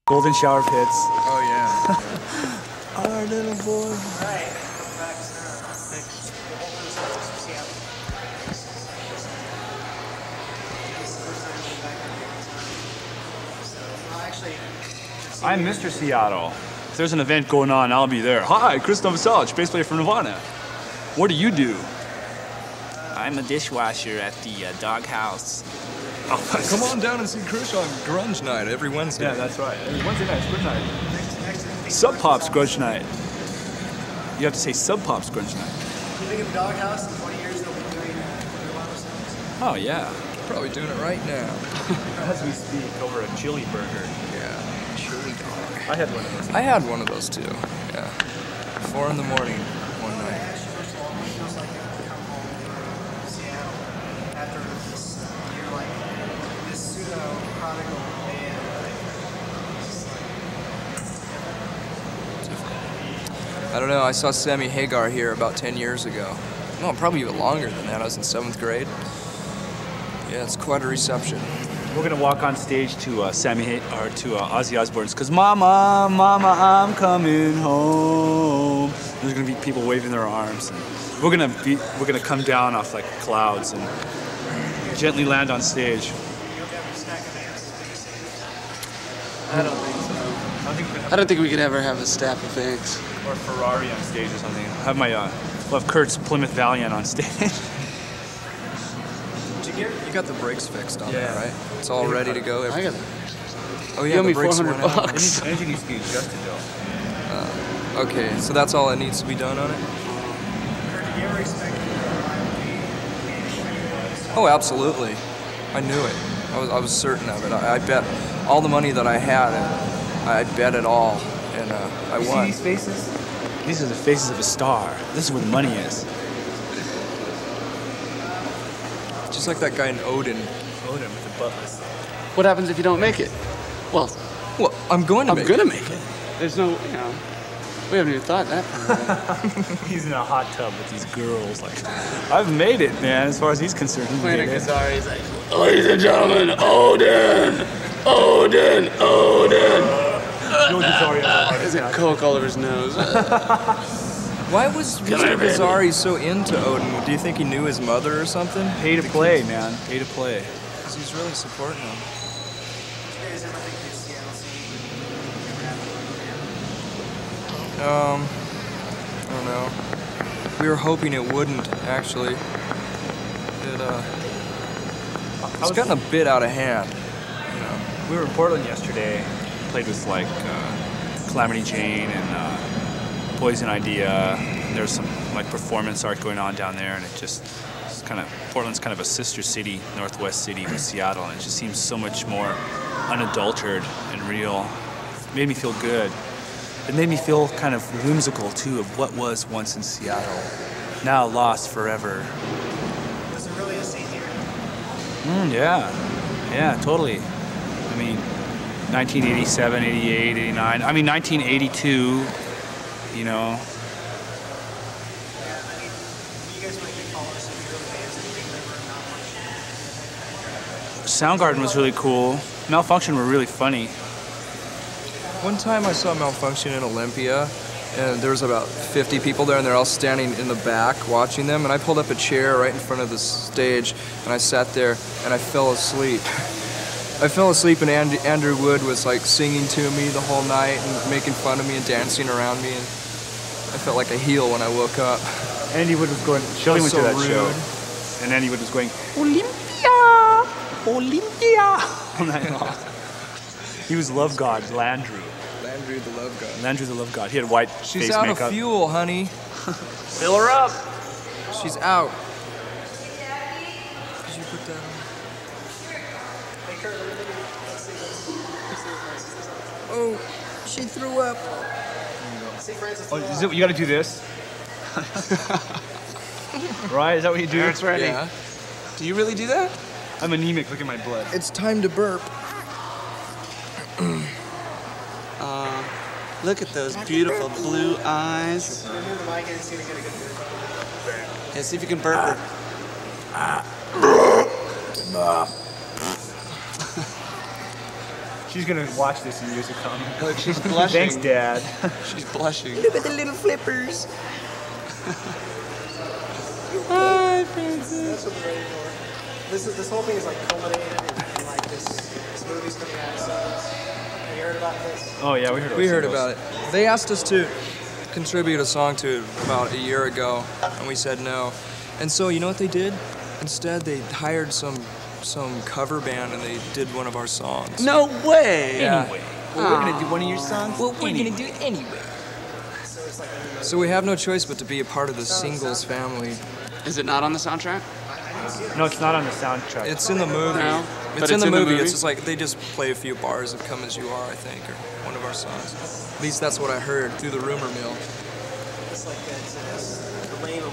Golden shower pits. Oh yeah. Our little boy. Right. I'm Mr. Seattle. If there's an event going on, I'll be there. Hi, Chris Novoselic, bass player from Nirvana. What do you do? I'm a dishwasher at the doghouse. Oh, Come on down and see Chris on Grunge Night every Wednesday. Yeah, that's right. Wednesday night, Grunge night. Sub Pops Grunge night. You have to say Sub Pops Grunge night. You think of Doghouse in 20 years they'll be doing Nirvana songs? Oh yeah. Probably doing it right now. As we speak, over a chili burger. Yeah. Chili dog. I had one of those. I had one of those too. Yeah. 4 in the morning one night. Actually, first of all, it feels like you come home from Seattle after this, you're like this pseudo-prodigal band. I don't know. I saw Sammy Hagar here about 10 years ago. No, probably even longer than that. I was in 7th grade. Yeah, it's quite a reception. We're gonna walk on stage to Ozzy Osbourne's "Cause Mama, Mama, I'm coming home." There's gonna be people waving their arms. And we're gonna come down off like clouds and gently land on stage. I don't think so. I don't think we could ever have a stack of eggs. Or Ferrari on stage or something. Have we'll have Kurt's Plymouth Valiant on stage. You got the brakes fixed on Yeah. that, right? It's all ready to go. I got it. Oh You yeah, owe me the brakes $400 went out. bucks. Anything needs to be adjusted though. Okay, so that's all that needs to be done on it? Did you ever expect Oh, absolutely. I knew it. I was certain of it. I bet all the money that I had, I bet it all, and I You see won. these faces? These are the faces of a star. This is where the money is. Just like that guy in Odin. Odin with the buttless. What happens if you don't make it? Well, Well, I'm going to I'm make gonna it. make it. There's no, we haven't even thought that far. He's in a hot tub with these girls. Like, I've made it, man. As far as he's concerned, he's Playing a made it. guitar, he's like, ladies and gentlemen, Odin! Odin! Odin! He's got coke all over his nose. Why was Mr. Bizzari so into Odin? Do you think he knew his mother or something? Pay to play, man. Pay to play. Because he's really supporting him. you guys ever think the Seattle scene I don't know. We were hoping it wouldn't, actually. It's gotten a bit out of hand. We were in Portland yesterday. Played with like Calamity Jane and Poison Idea. There's some like performance art going on down there, and it's kind of Portland's kind of a sister city, northwest city with Seattle, and it just seems so much more unadulterated and real. It made me feel good. It made me feel kind of whimsical too of what was once in Seattle, now lost forever. was there really a scene here? Yeah, totally. I mean, 1987, 88, 89. I mean, 1982. You know. Yeah, I mean, you guys might get called some real bands that Big River and Malfunction. Soundgarden was really cool. Malfunction were really funny. One time I saw Malfunction in Olympia, and there was about 50 people there, and they're all standing in the back watching them, and I pulled up a chair right in front of the stage, and I sat there, and I fell asleep. I fell asleep, and Andrew Wood was like singing to me the whole night and making fun of me and dancing around me, and I felt like a heel when I woke up. Andy Wood was going. Shelley went So to that rude. show, and Andy Wood was going Olympia, Olympia all night long. He was Love God, Landrew. Landry the Love God. Landrew the Love God. He had white She's face out makeup. of fuel, honey. Fill her up. She's out. Could you put that on? Oh, she threw up. Oh, is it, you got to do this. Right? Is that what you do? It's ready. Yeah. Do you really do that? I'm anemic. Look at my blood. It's time to burp. Look at those beautiful blue eyes. Remove the mic and see if we get a good burp. Yeah, see if you can burp her. She's gonna watch this in years to come. Look, she's blushing. Thanks, Dad. She's blushing. Look at the little flippers. Hi, Francis. That's what we're ready for. This whole thing is like culminated in like this movie's coming out. So have you heard about this? Oh yeah, we heard. We heard about it. They asked us to contribute a song to it about a year ago, and we said no. And so you know what they did? Instead, they hired some cover band and they did one of our songs. No way. Yeah. Anyway, well, we're gonna do one of your songs. Well, we're gonna do it anyway. So we have no choice but to be a part of the Singles family. Is it not on the soundtrack? No, it's not on the soundtrack. It's in the movie. No, It's but in it's the in the movie. movie? It's just like they just play a few bars of "Come as You Are," I think, or one of our songs. At least that's what I heard through the rumor mill. It's like it's the lame of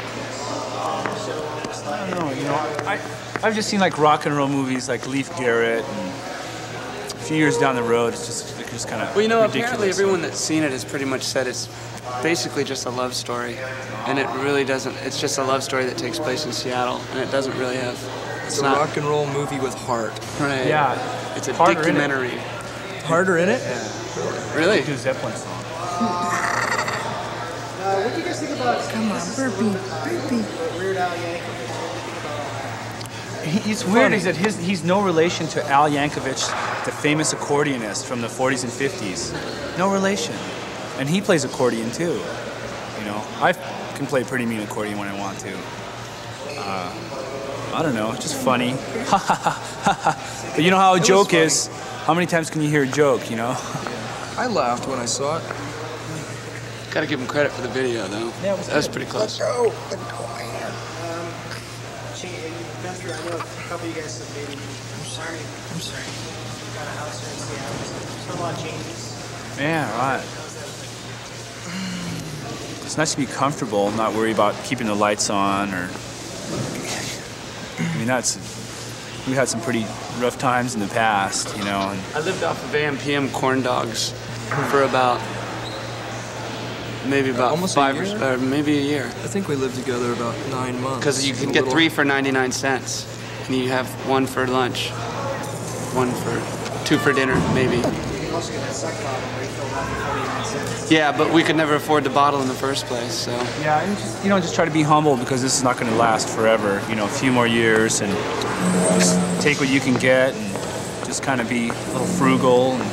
I don't know. You know, I've just seen like rock and roll movies like Leif Garrett. And a few years down the road, it's just kind of Well, you know, ridiculous. apparently everyone that's seen it has pretty much said it's basically just a love story, and it really doesn't. It's just a love story that takes place in Seattle, and it doesn't really have. It's a rock and roll movie with heart. Right. Yeah, It's a harder in it. documentary. Harder in it? Really? Do a Zeppelin song. What do you guys think about? Come on, burpee. Weird Al Yankovic. It's weird is that he's no relation to Al Yankovic, the famous accordionist from the 40s and 50s. No relation. And he plays accordion too. You know, I can play pretty mean accordion when I want to. I don't know, just funny. But you know how a joke is. How many times can you hear a joke, you know? I laughed when I saw it. Gotta give him credit for the video, though. Yeah, it was that was pretty close. Been through, I know a couple of you guys have maybe. I'm sorry. Got a house here in Seattle. There's been a lot of changes. Yeah, right. It's nice to be comfortable, not worry about keeping the lights on or. I mean, we had some pretty rough times in the past, you know. And I lived off of AM/PM corn dogs for about Almost a 5 year? or maybe a year. I think we lived together about 9 months. Because you can A get little- 3 for 99 cents, and you have 1 for lunch, 2 for dinner, maybe. You can also get that suck bottle where you fill it up for 49 cents. Yeah, but we could never afford the bottle in the first place, so. yeah, and just try to be humble because this is not going to last forever. You know, a few more years, and just take what you can get, and just kind of be a little frugal. And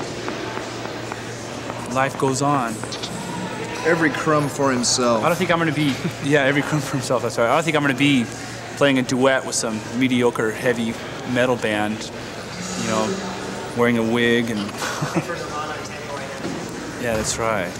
life goes on. Every crumb for himself. I don't think I'm going to be. Yeah, every crumb for himself. That's right. I don't think I'm going to be playing a duet with some mediocre heavy metal band. You know, wearing a wig and. Yeah, that's right.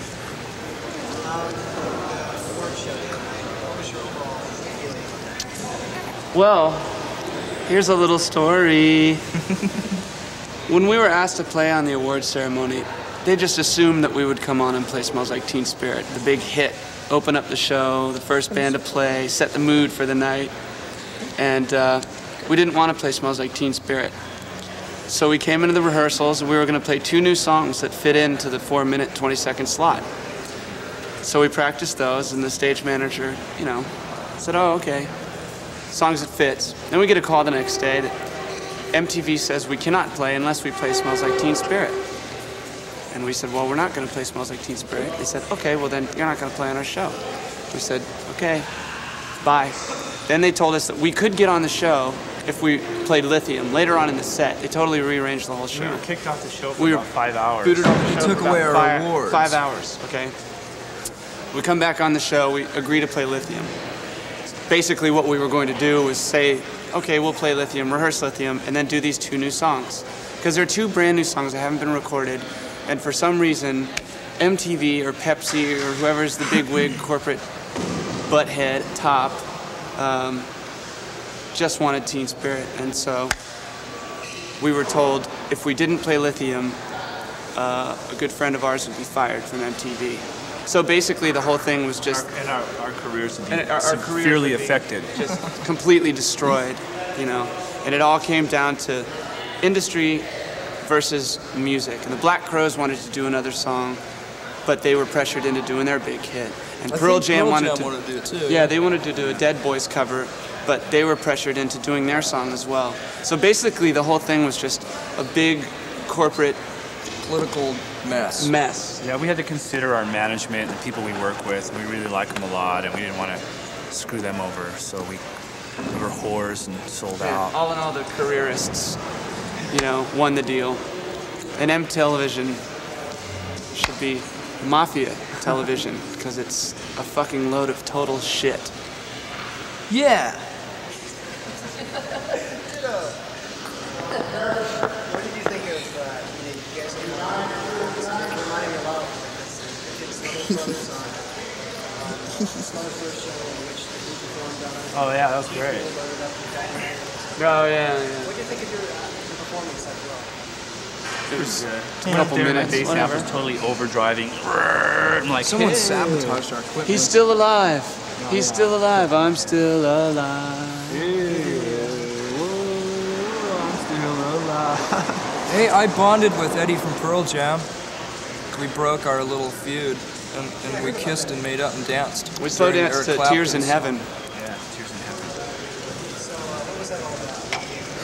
Well, here's a little story. When we were asked to play on the awards ceremony, they just assumed that we would come on and play Smells Like Teen Spirit, the big hit, open up the show, the first band to play, set the mood for the night. And we didn't want to play Smells Like Teen Spirit. So we came into the rehearsals and we were going to play 2 new songs that fit into the 4-minute, 20-second slot. So we practiced those, and the stage manager, you know, said, oh, okay, songs that fits. Then we get a call the next day that MTV says we cannot play unless we play Smells Like Teen Spirit. And we said, well, we're not going to play Smells Like Teen Spirit. They said, okay, well then you're not going to play on our show. We said, okay, bye. Then they told us that we could get on the show if we played Lithium. Later on in the set, they totally rearranged the whole show. We were kicked off the show for We were about 5 hours. booted off the show took for away about our awards. 5 hours, okay? We come back on the show, we agree to play Lithium. Basically what we were going to do was say, okay, we'll play Lithium, rehearse Lithium, and then do these 2 new songs. Because they're 2 brand new songs that haven't been recorded, and for some reason, MTV or Pepsi or whoever's the big wig corporate butthead top just wanted Teen Spirit. And so we were told if we didn't play Lithium, a good friend of ours would be fired from MTV. So basically the whole thing was just Our careers would be And our careers severely would be- affected. just completely destroyed, you know. And it all came down to industry versus music. And the Black Crowes wanted to do another song, but they were pressured into doing their big hit. And I Pearl think Jam wanted to do it too. Yeah, they wanted to do a Dead Boys cover, but they were pressured into doing their song as well. So basically the whole thing was just a big corporate Political mess. mess. Yeah, we had to consider our management and the people we work with. We really like them a lot, and we didn't want to screw them over. So we were whores and sold out. All in all, the careerists, won the deal. And M Television should be mafia television because it's a fucking load of total shit. Yeah. What did you think of, you guys came on? It reminded me a lot of the Brothers on Summer First show in which we performed on. Oh yeah, that was great. Loaded up and dynamic. Oh, yeah. What do you think of your performance as well? It was a Went up couple there and minutes, my bass amp whatever. was totally overdriving. I'm like, Someone hey. sabotaged our equipment. He's still alive. He's still alive. I'm still alive. Hey, I bonded with Eddie from Pearl Jam. We broke our little feud, and we kissed and made up and danced. We slow during danced Eric to Tears in Clapton's- Heaven. Yeah, Tears in Heaven. So, what was that all about?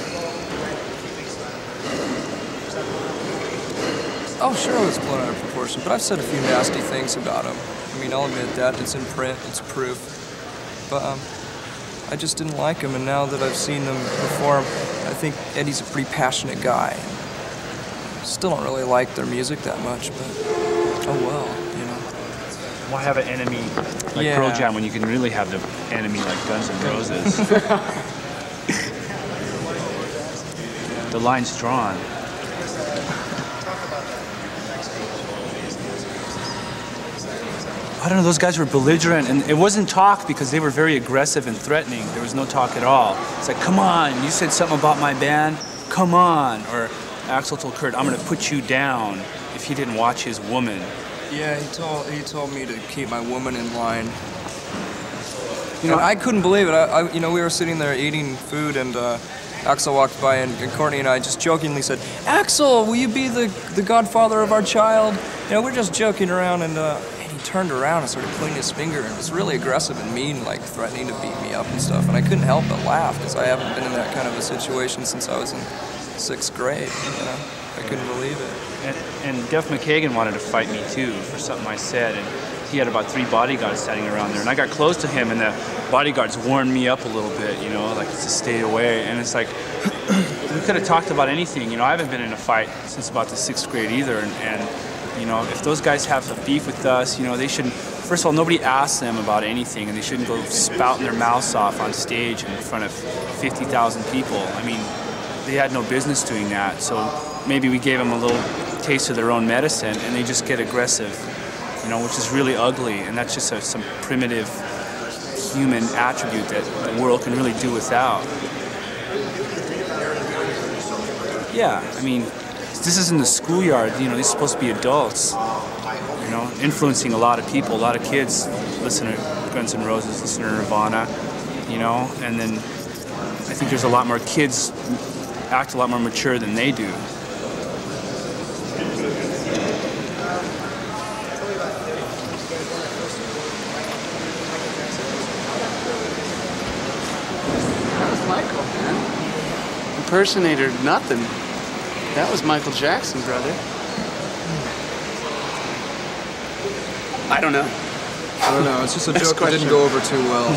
Oh, sure, it was blown out of proportion, but I've said a few nasty things about him. I mean, I'll admit that. It's in print, it's proof. But I just didn't like him, and now that I've seen him perform, I think Eddie's a pretty passionate guy. Still don't really like their music that much, but oh well, Why have an enemy like Yeah. Pearl Jam when you can really have the enemy like Guns N' Roses? The line's drawn. I don't know, those guys were belligerent, and it wasn't talk because they were very aggressive and threatening. There was no talk at all. It's like, come on, you said something about my band, come on. Or Axl told Kurt, I'm gonna put you down if he didn't watch his woman. Yeah, he told me to keep my woman in line. I couldn't believe it. We were sitting there eating food, and Axl walked by, and Courtney and I just jokingly said, "Axl, will you be the godfather of our child?" We're just joking around, and he turned around and started pointing his finger, and was really aggressive and mean, like threatening to beat me up and stuff. And I couldn't help but laugh because I haven't been in that kind of a situation since I was in 6th grade. I couldn't believe it. And Duff McKagan wanted to fight me too for something I said, and he had about 3 bodyguards standing around there, and I got close to him, and the bodyguards warned me up a little bit, like to stay away. And it's like we could have talked about anything. I haven't been in a fight since about the 6th grade either, and if those guys have a beef with us, they shouldn't. First of all, nobody asked them about anything, and they shouldn't go spouting their mouths off on stage in front of 50,000 people. I mean, they had no business doing that. So maybe we gave them a little taste of their own medicine, and they just get aggressive, which is really ugly. And that's just some primitive human attribute that the world can really do without. Yeah, I mean, this isn't the schoolyard. These are supposed to be adults. Influencing a lot of people, a lot of kids listen to Guns N' Roses, listen to Nirvana, and then I think there's a lot more kids act a lot more mature than they do. That was Michael, man. Impersonator, nothing. That was Michael Jackson, brother. I don't know. I don't know. It's just a Next joke that didn't question. go over too well.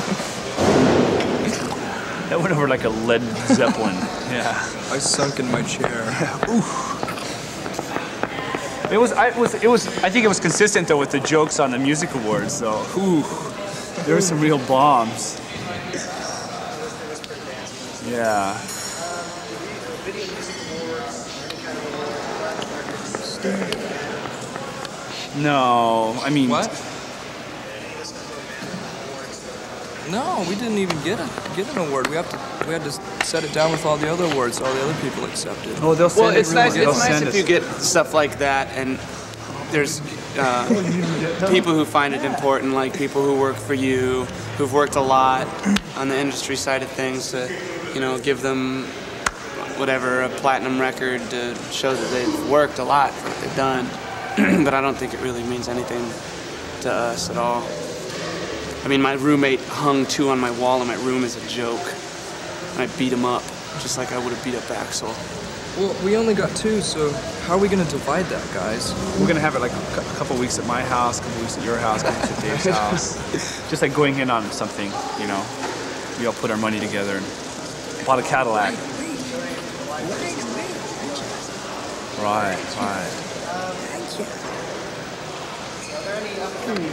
That went over like a Led Zeppelin. Yeah. I sunk in my chair. I think it was consistent though with the jokes on the music awards though. Ooh, there were some real bombs. Yeah. No, I mean. What? No, we didn't even get an award. We had to set it down with all the other awards all the other people accepted. Oh, they'll send Well, it's nice. They'll It's nice send if us. you get stuff like that, and there's people who find it important, like people who work for you, who've worked a lot on the industry side of things, to give them whatever a platinum record to show that they've worked a lot for what they've done. But I don't think it really means anything to us at all. I mean, my roommate hung 2 on my wall in my room as a joke, and I beat him up, just like I would have beat up Axl. Well, we only got 2, so how are we gonna divide that, guys? We're gonna have it like a couple weeks at my house, a couple weeks at your house, a couple weeks at Dave's house. Just like going in on something, you know. We all put our money together and bought a Cadillac. Right. So are there any upcoming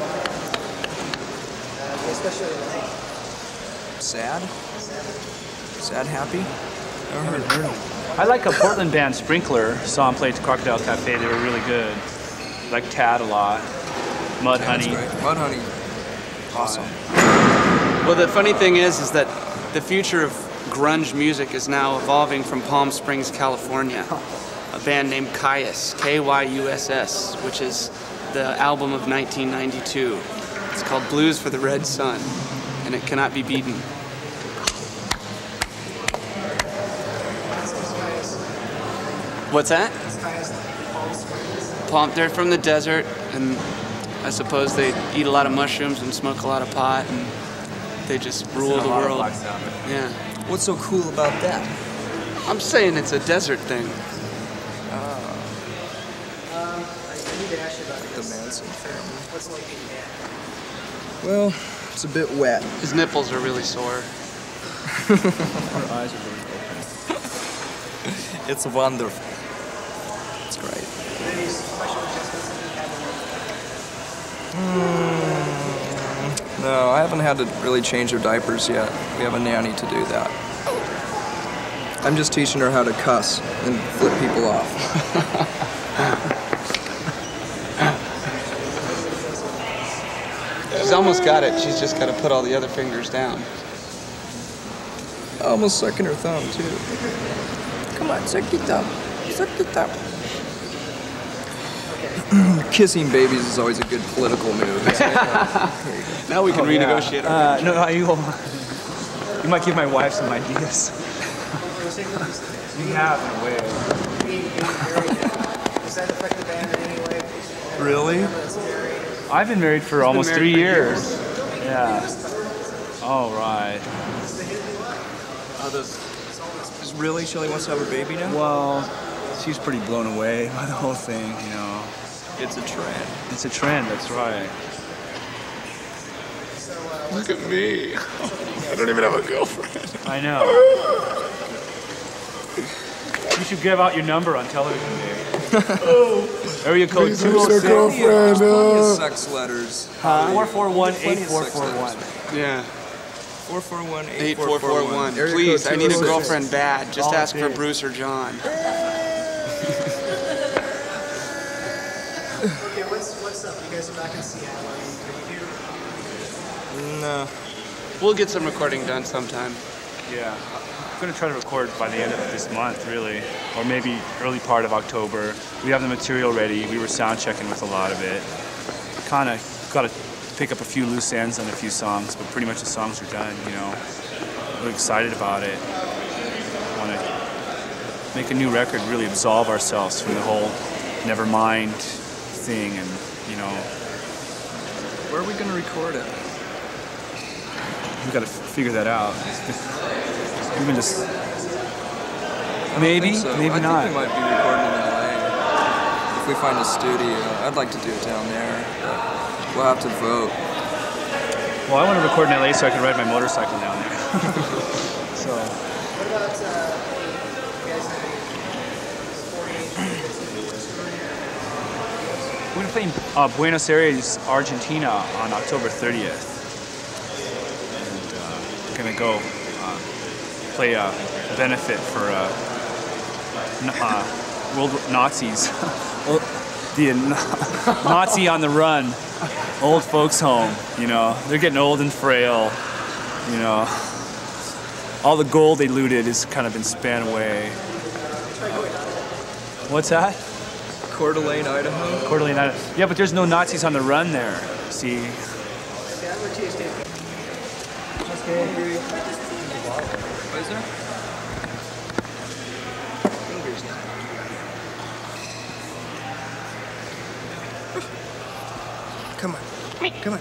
you especially like? Sad? Sad, happy? I haven't heard them. I like a Portland band, Sprinkler. Saw them play at the Crocodile Cafe. They were really good. Like Tad a lot. Mud Honey. Mud Honey. Awesome. Well, the funny thing is that the future of grunge music is now evolving from Palm Springs, California. A band named Kyuss, Kyuss, which is the album of 1992. It's called Blues for the Red Sun, and it cannot be beaten. What's that? They're from the desert, and I suppose they eat a lot of mushrooms and smoke a lot of pot, and they just rule the world. Yeah. What's so cool about that? I'm saying it's a desert thing. I need to ask you about The Manson family. what's like being bad. Well, it's a bit wet. His nipples are really sore. Our eyes are really open. It's wonderful. It's great. Any special adjustments that you have in No, I haven't had to really change her diapers yet. We have a nanny to do that. I'm just teaching her how to cuss and flip people off. She's almost got it. She's just got to put all the other fingers down. Almost sucking her thumb, too. Come on, suck your thumb. Suck your thumb. Kissing babies is always a good political move. Now we can renegotiate our No, you might give my wife some ideas. We have, in a way. Does that affect the band in any way? Really? I've been married for almost married 3 for years. Yeah. Oh, right. Really? Shelly wants to have a baby now? Well, she's pretty blown away by the whole thing, you know. It's a trend. It's a trend, that's right. Look at me. I don't even have a girlfriend. I know. You should give out your number on television, Dave. Area code Please, who's your 206 girlfriend? Plenty of sex letters. 441-8441. Yeah. 441-8441. 8441. Please, I need a 206. girlfriend bad. Just Oh, ask for Dave. Bruce or John. Okay, what's up? You guys are back in Seattle. Are you here? No. We'll get some recording done sometime. Yeah. I'm going to try to record by the end of this month, really. Or maybe early part of October. We have the material ready. We were sound checking with a lot of it. Kind of got to pick up a few loose ends on a few songs, but pretty much the songs are done, you know. Really excited about it. Want to make a new record, really absolve ourselves from the whole Nevermind thing, and, you know, Where are we going to record it? we got to figure that out. We've been just... Maybe, I think so. maybe not. I think we might be recording in LA. If we find a studio, I'd like to do it down there, but we'll have to vote. Well, I want to record in LA so I can ride my motorcycle down there. So, What about you guys have any sporting? we're going to play in Buenos Aires, Argentina on October 30th. And we're going to go play a benefit for world Nazis. The Nazi on the run. Old folks home, you know. They're getting old and frail, you know. All the gold they looted has kind of been spent away. What's that? Coeur d'Alene, Idaho. Coeur d'Alene, Idaho. Yeah, but there's no Nazis on the run there. See? Yeah, we're Tuesday. What is there? Come on. Come on.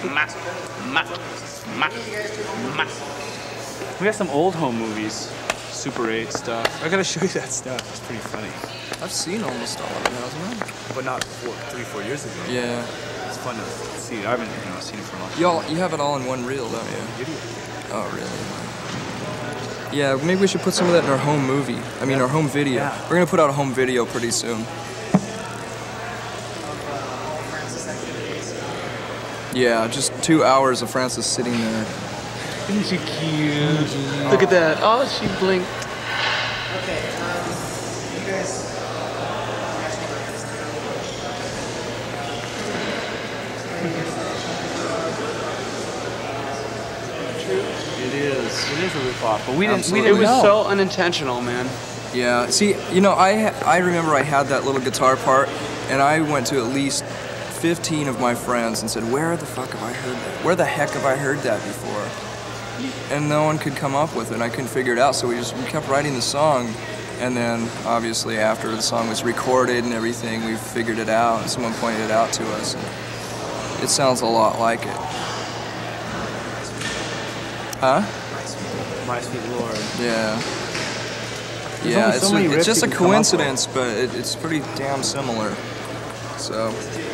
We have some old home movies. Super 8 stuff. I gotta show you that stuff. It's pretty funny. I've seen almost all of it, hasn't it? But not 3-4 years ago. Yeah. It's fun to see it. I haven't seen it for a long time. You have it all in one reel, don't you? Video. Oh, really? Yeah, maybe we should put some of that in our home movie. I mean, our home video. Yeah. We're gonna put out a home video pretty soon. Yeah, just 2 hours of Frances sitting there. Isn't she cute? Look at that. Oh, she blinked. Okay, you guys asked me about this. It is a rip-off, but we didn't It was know. so unintentional, man. Yeah, see, I remember I had that little guitar part, and I went to at least 15 of my friends and said, where the fuck have I heard that? Where the heck have I heard that before? And no one could come up with it, and I couldn't figure it out, so we kept writing the song, and then obviously after the song was recorded and everything, we figured it out, and someone pointed it out to us. It sounds a lot like it. Huh? My Sweet Lord. Yeah. There's Yeah, only so many it's riffs just you a can come up with. coincidence, but it's pretty damn similar. So.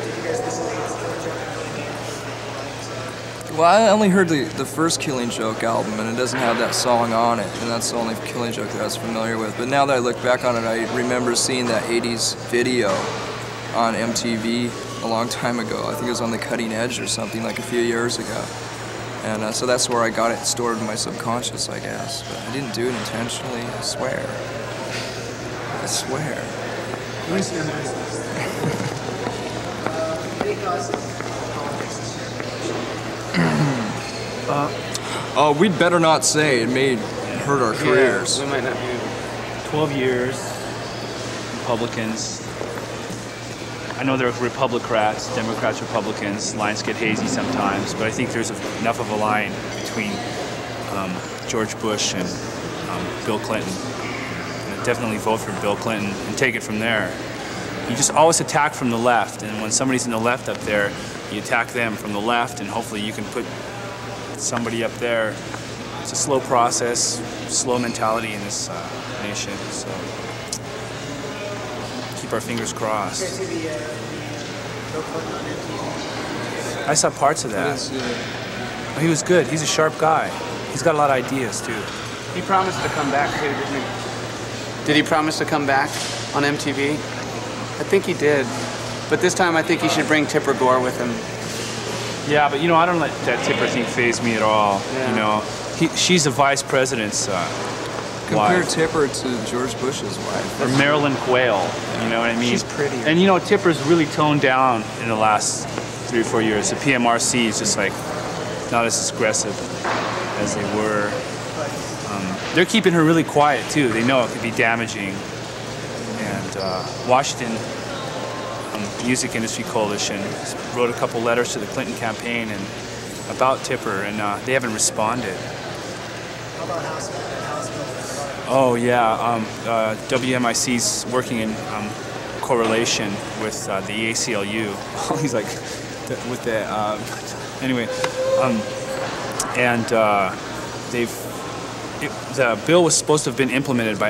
Well, I only heard the first Killing Joke album, and it doesn't have that song on it, and that's the only Killing Joke that I was familiar with. But now that I look back on it, I remember seeing that 80s video on MTV a long time ago. I think it was on The Cutting Edge or something, like a few years ago. And so that's where I got it stored in my subconscious, I guess. But I didn't do it intentionally, I swear. I swear. Oh, we'd better not say. It may hurt our careers. Yeah, we might not be. 12 years, Republicans. I know there are Republicrats, Democrats, Republicans. Lines get hazy sometimes, but I think there's enough of a line between George Bush and Bill Clinton. And I'd definitely vote for Bill Clinton and take it from there. You just always attack from the left, and when somebody's in the left up there, you attack them from the left, and hopefully you can put somebody up there. It's a slow process, slow mentality in this nation, so keep our fingers crossed. I saw parts of that. Oh, he was good. He's a sharp guy. He's got a lot of ideas, too. He promised to come back, too, didn't he? Did he promise to come back on MTV? I think he did. But this time I think he should bring Tipper Gore with him. Yeah, but I don't let that Tipper thing faze me at all. Yeah. She's the vice president's Compare wife. Tipper to George Bush's wife. Or Marilyn Quayle, you know what I mean? She's prettier. And Tipper's really toned down in the last 3 or 4 years. The PMRC is just like not as aggressive as they were. They're keeping her really quiet too. They know it could be damaging. And Washington Music Industry Coalition wrote a couple letters to the Clinton campaign and about Tipper, and they haven't responded. How about House Bill? Oh yeah, WMIC's working in correlation with the ACLU. He's like, with the anyway, and the bill was supposed to have been implemented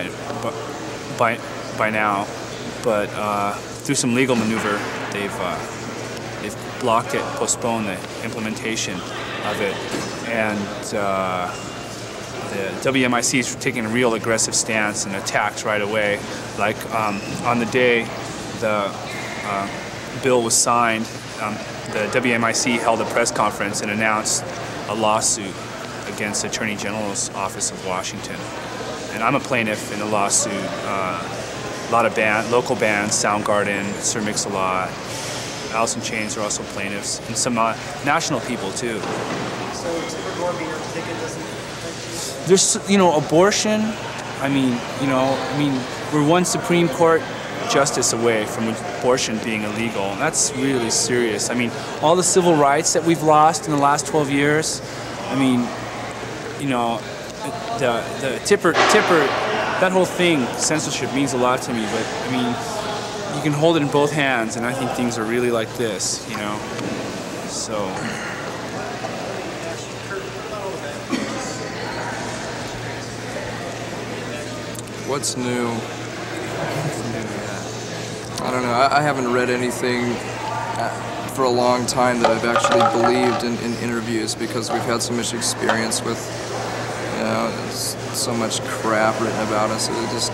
by now, but through some legal maneuver, they've blocked it, postponed the implementation of it, and the WMIC is taking a real aggressive stance and attacks right away. Like on the day the bill was signed, the WMIC held a press conference and announced a lawsuit against the Attorney General's Office of Washington. And I'm a plaintiff in the lawsuit. A lot of local bands, Soundgarden, Sir Mix-a-Lot, Alice in Chains are also plaintiffs, and some national people too. So Tipper Gore being on the ticket doesn't affect you? There's, abortion. I mean, we're one Supreme Court justice away from abortion being illegal. And that's really serious. I mean, all the civil rights that we've lost in the last 12 years. I mean, the Tipper, that whole thing, censorship means a lot to me. But I mean, you can hold it in both hands, and I think things are really like this, So. What's new? I don't know. I haven't read anything for a long time that I've actually believed in interviews, because we've had so much experience with, you know, so much crap written about us. It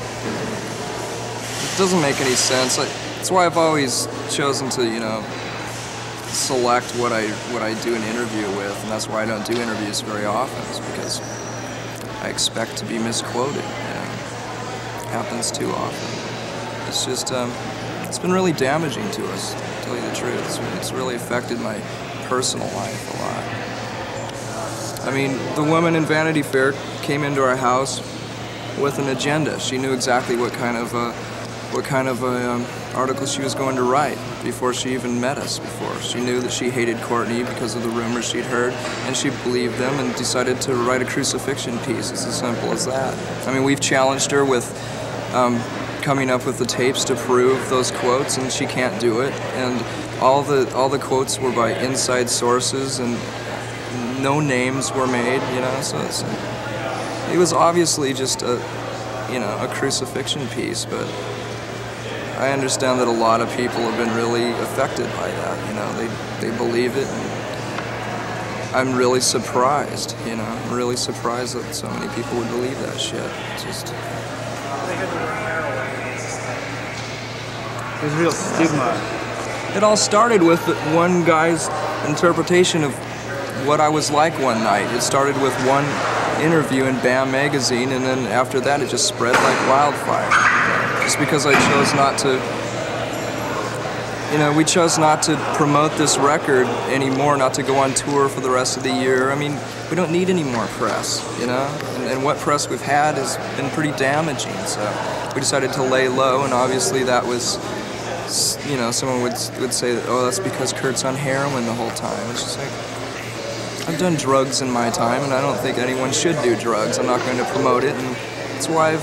doesn't make any sense. That's why I've always chosen to, you know, select what I do an interview with, and that's why I don't do interviews very often, is because I expect to be misquoted. You know? It happens too often. It's just, it's been really damaging to us, to tell you the truth. It's really affected my personal life a lot. I mean, the woman in Vanity Fair came into our house with an agenda. She knew exactly what kind of article she was going to write before she even met us before. She knew that she hated Courtney because of the rumors she'd heard, and she believed them and decided to write a crucifixion piece. It's as simple as that. I mean, we've challenged her with coming up with the tapes to prove those quotes, and she can't do it. And all the quotes were by inside sources, and no names were made, you know. So it was obviously just a crucifixion piece, but I understand that a lot of people have been really affected by that, you know. They believe it, and I'm really surprised, you know. I'm really surprised that so many people would believe that shit. It's just... There's real stigma. It all started with one guy's interpretation of what I was like one night. It started with one interview in BAM magazine, and then after that it just spread like wildfire. Just because I chose not to, you know, we chose not to promote this record anymore, not to go on tour for the rest of the year. I mean, we don't need any more press, you know? And what press we've had has been pretty damaging, so we decided to lay low, and obviously that was, you know, someone would say that, oh, that's because Kurt's on heroin the whole time. It's just like, I've done drugs in my time, and I don't think anyone should do drugs. I'm not going to promote it, and that's why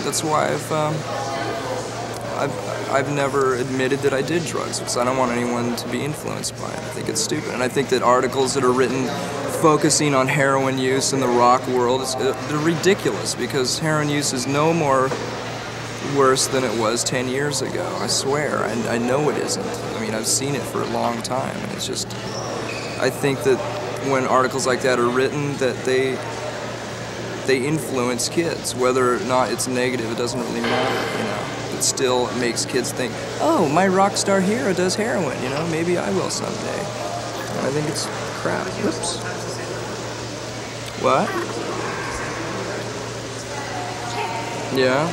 I've never admitted that I did drugs, because I don't want anyone to be influenced by it. I think it's stupid, and I think that articles that are written focusing on heroin use in the rock world, they're ridiculous, because heroin use is no more worse than it was 10 years ago. I swear. I know it isn't. I mean, I've seen it for a long time, and it's just, I think that when articles like that are written, that they influence kids. Whether or not it's negative, it doesn't really matter, you know. It still makes kids think, oh, my rock star hero does heroin, you know, maybe I will someday. And I think it's crap. Oops. What? Yeah.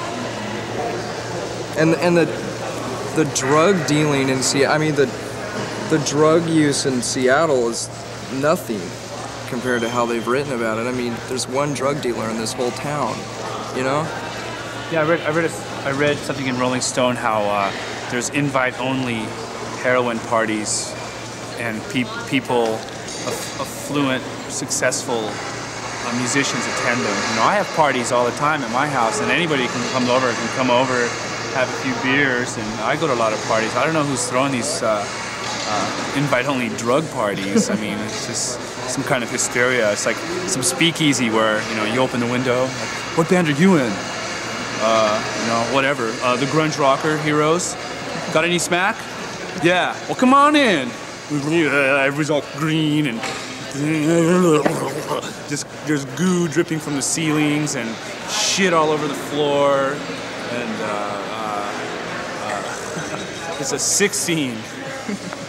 And the drug dealing in Seattle, I mean, the drug use in Seattle is nothing compared to how they've written about it. I mean, there's one drug dealer in this whole town, you know? Yeah, I read something in Rolling Stone how there's invite-only heroin parties, and people, affluent, successful musicians attend them. You know, I have parties all the time at my house, and anybody can come over, have a few beers, and I go to a lot of parties. I don't know who's throwing these invite-only drug parties. I mean, it's just some kind of hysteria. It's like some speakeasy where, you know, you open the window, like, what band are you in? You know, whatever. The grunge rocker heroes. Got any smack? Yeah. Well, come on in. Everybody's all green and just there's goo dripping from the ceilings and shit all over the floor, and it's a sick scene.